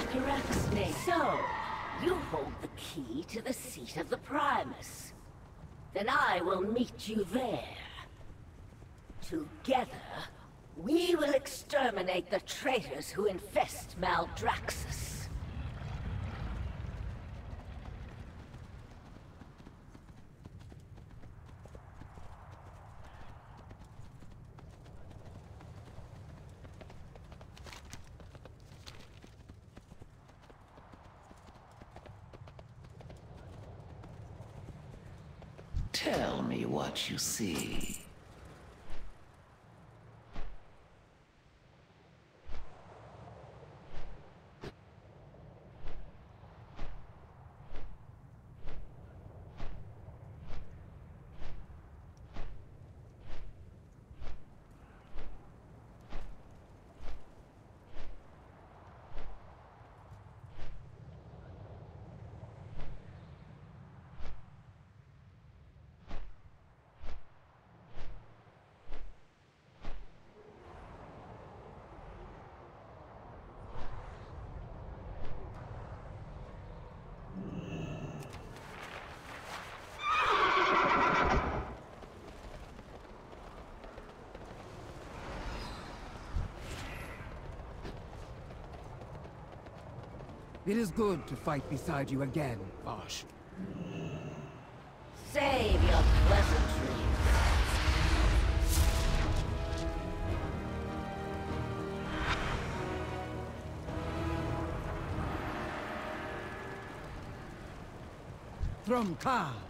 Araxne. So, you hold the key to the seat of the Primus. Then I will meet you there. Together, we will exterminate the traitors who infest Maldraxxus. Tell me what you see. It is good to fight beside you again, Vashj. Save your pleasantries. Thrum Ka!